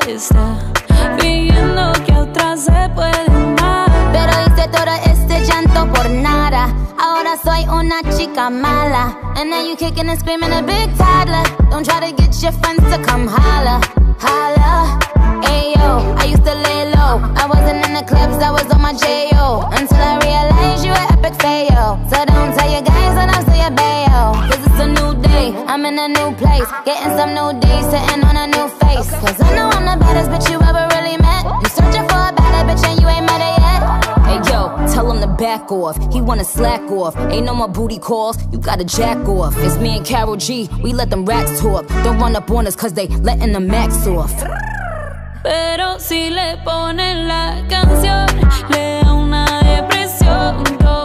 está fingiendo que otra se puede amar. Pero hice todo este llanto por nada. Ahora soy una chica mala. And now you kicking and screaming a big toddler. Don't try to get your friends to come holla, holla. Ayo, I used to lay low. I wasn't in the clubs, I was on my J.O. Until I realized you were epic fail. So don't tell your guys and I'll tell your bayo. Cause it's a new day, I'm in a new place. Getting some new days, sitting on a new face. Cause I know I'm the baddest bitch you ever really met. You searching for a better bitch and you ain't met her yet. Hey yo, tell him to back off. He wanna slack off. Ain't no more booty calls, you gotta jack off. It's me and Karol G, we let them racks talk. Don't run up on us cause they letting the max off. Pero si le ponen la canción, le da una depresión.